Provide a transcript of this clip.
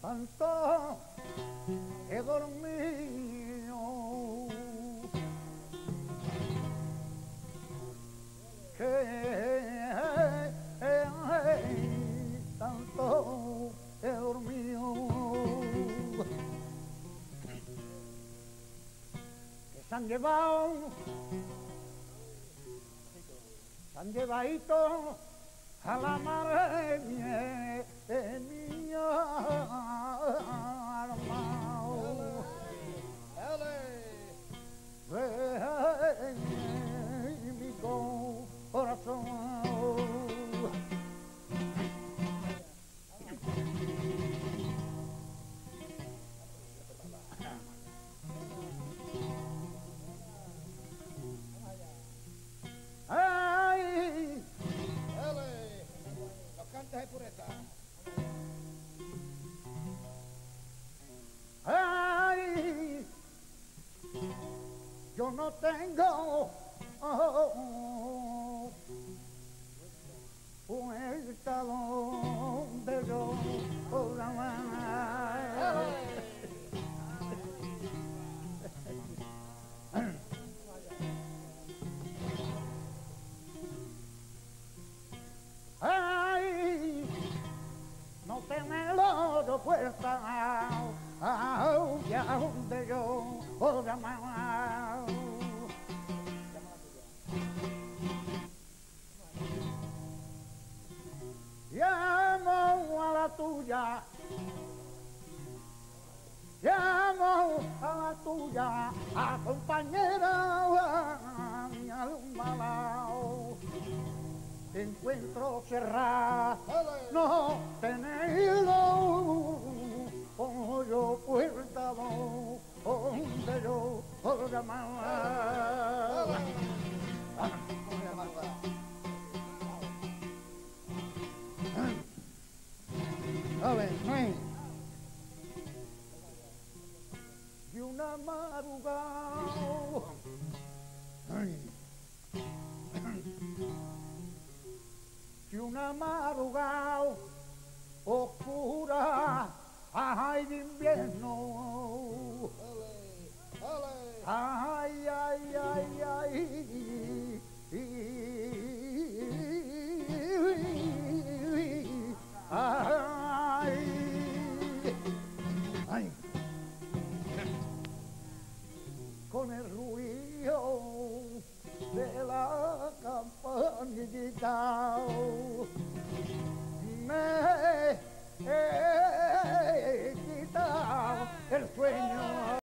tanto he dormido, que tanto he dormido, que se han llevadito a la madre mía, mi corazón. Ay, no cantes de pureza. ay, yo no tengo puerta donde yo pueda amar. Ay, no tenerlo puerta ya donde yo pueda amar. Llamo a la tuya, llamo a la tuya, a compañera, mi alma encuentro cerrado, no tenido, como yo puerta donde yo pueda amar. A ver, no hay.